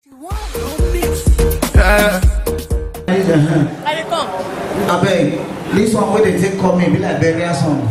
I beg, this one where they take call me be like burial song.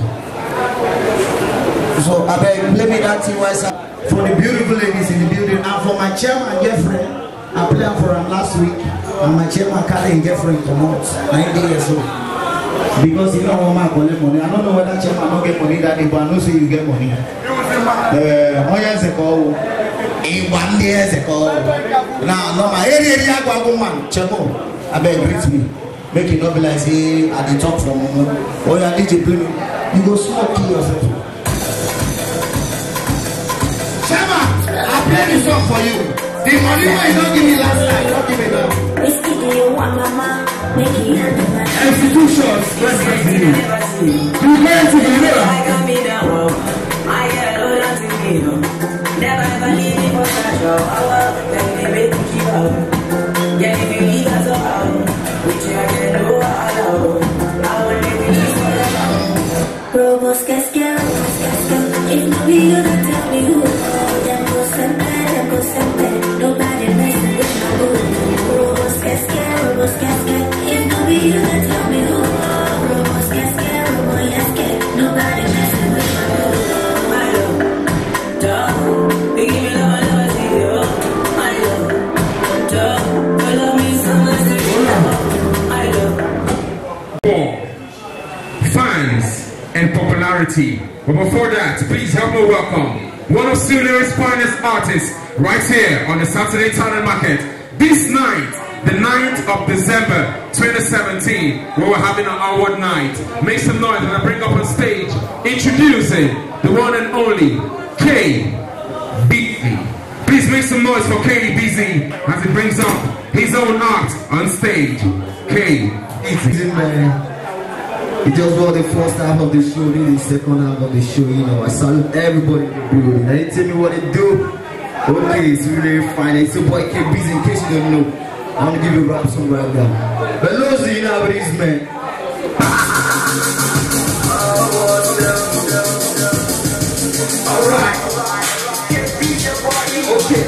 So I beg, play me that TY song for the beautiful ladies in the building, and for my chairman Jeffrey. I played for him last week, and my chairman Carly and Jeffrey come out 90 years old. Because you know what man collect money. I don't know whether chairman don't get money that day, but I know say you get money. 1 years ago, 1 years ago. Now, no, my area go man, Chemo. I beg, greet me. Make it not be like say at the top from or you DJ play. You go smoke kill yourself. Chema, I play this song for you. The money you don't give me last night, don't give me now. Institutions, let's get to you. You meant to be real. I got me down. I got all that to me. Never ever leave me for such a while. Then they make me keep up. Yeah, if you leave us out, which I can do all alone. I will make you forever. Robos, cascade. If not me, you don't tell me who. Them go sempre. Nobody messing with my boo. Robos, cascade. If not me, you don't tell me who. Robos, cascade. Nobody messing with my boo. My love, dog. They give me love, I never see you. My love, dog. You love me so much, my love. Fans and popularity. But before that, please help me welcome one of Sule's finest artists right here on the Saturday Talent Market. This night, the 9th of December 2017, where we're having an award night. Make some noise when I bring up on stage, introducing the one and only K-Beezy. Please make some noise for K-Beezy as he brings up his own art on stage. K-Beezy. It just was the first half of the show, then the second half of the show, you know. I salute everybody in the building. They tell me what they do. Okay, it's really fine. It's a boy K-Beezy, in case you don't know. I'm gonna give you a rap song right now. But Lozzy, you know what it is, man. Alright. Okay.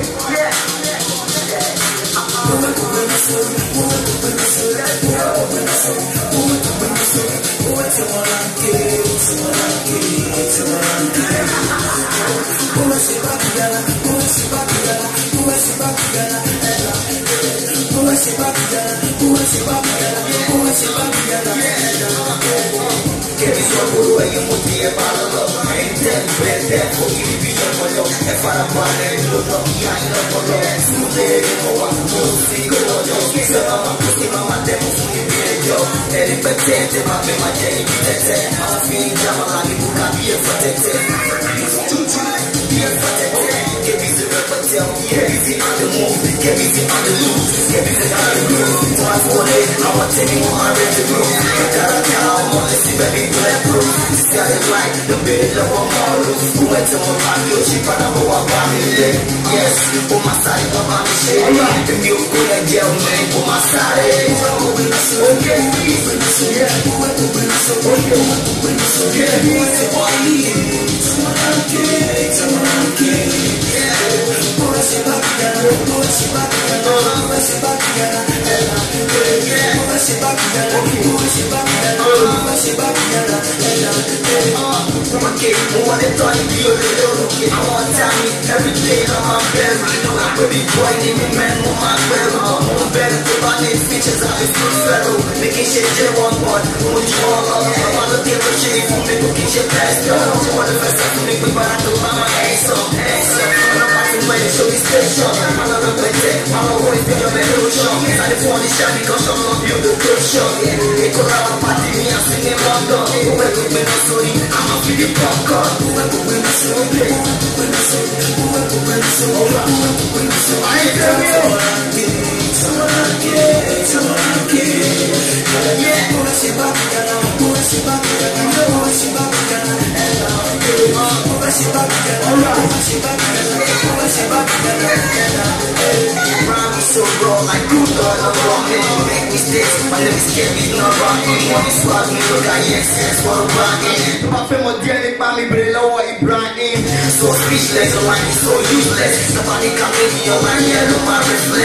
So raw, like good girl, I'm rocking. Make mistakes, my name is Kevin, not rocking. One is swag, me look at yes, what I'm rocking. Parfait moderne, pas mi brilla, what Ibrahim. So speechless, your line is so useless. Nobody can make me your man, yeah, look my reflex.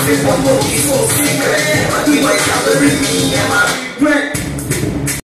fi pọ́pọ́ kí fò sí rẹ̀. Ẹ máa kí wọ́n ìsàlórí mi, ẹ máa rí